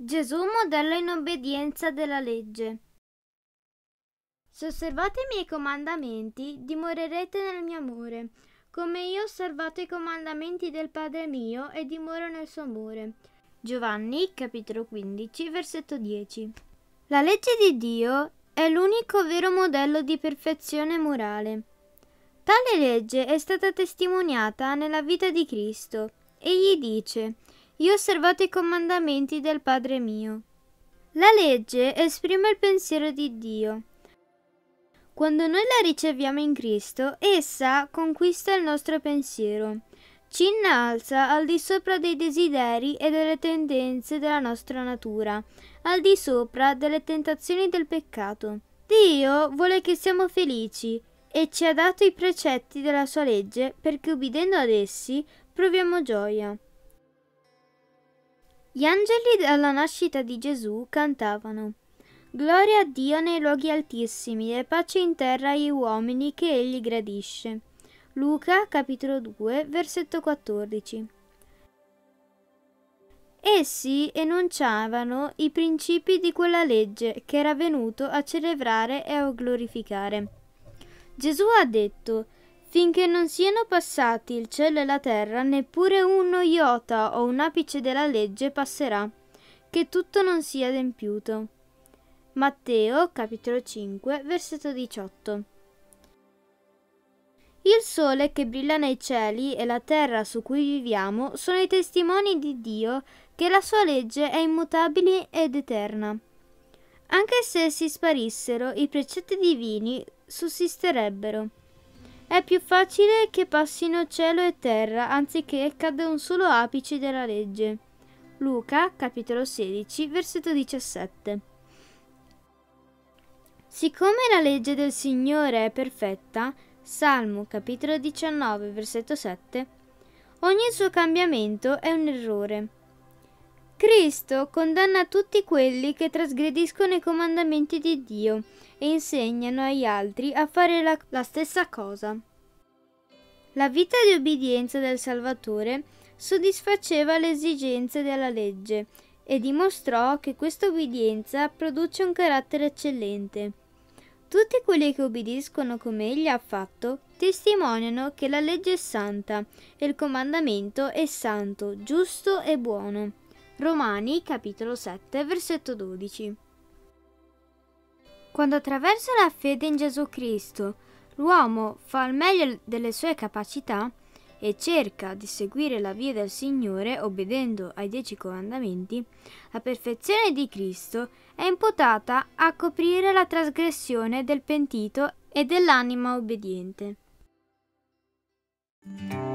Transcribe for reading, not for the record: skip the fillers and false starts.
Gesù modello in obbedienza della legge. Se osservate i miei comandamenti, dimorerete nel mio amore, come io ho osservato i comandamenti del Padre mio e dimoro nel suo amore. Giovanni, capitolo 15, versetto 10. La legge di Dio è l'unico vero modello di perfezione morale. Tale legge è stata testimoniata nella vita di Cristo. Egli dice: io ho osservato i comandamenti del Padre mio. La legge esprime il pensiero di Dio. Quando noi la riceviamo in Cristo, essa conquista il nostro pensiero, ci innalza al di sopra dei desideri e delle tendenze della nostra natura, al di sopra delle tentazioni del peccato. Dio vuole che siamo felici e ci ha dato i precetti della sua legge perché ubbidendo ad essi proviamo gioia. Gli angeli alla nascita di Gesù cantavano: gloria a Dio nei luoghi altissimi e pace in terra agli uomini che egli gradisce. Luca capitolo 2 versetto 14. Essi enunciavano i principi di quella legge che era venuto a celebrare e a glorificare. Gesù ha detto: finché non siano passati il cielo e la terra, neppure uno iota o un apice della legge passerà, che tutto non sia adempiuto. Matteo, capitolo 5, versetto 18. Il sole che brilla nei cieli e la terra su cui viviamo sono i testimoni di Dio che la sua legge è immutabile ed eterna. Anche se essi sparissero, i precetti divini sussisterebbero. È più facile che passino cielo e terra anziché cada un solo apice della legge. Luca, capitolo 16, versetto 17. Siccome la legge del Signore è perfetta, Salmo, capitolo 19, versetto 7, ogni suo cambiamento è un errore. Cristo condanna tutti quelli che trasgrediscono i comandamenti di Dio e insegnano agli altri a fare la stessa cosa. La vita di obbedienza del Salvatore soddisfaceva le esigenze della legge e dimostrò che questa obbedienza produce un carattere eccellente. Tutti quelli che obbediscono come egli ha fatto testimoniano che la legge è santa e il comandamento è santo, giusto e buono. Romani, capitolo 7, versetto 12. Quando attraverso la fede in Gesù Cristo l'uomo fa il meglio delle sue capacità e cerca di seguire la via del Signore obbedendo ai 10 comandamenti, la perfezione di Cristo è imputata a coprire la trasgressione del pentito e dell'anima obbediente.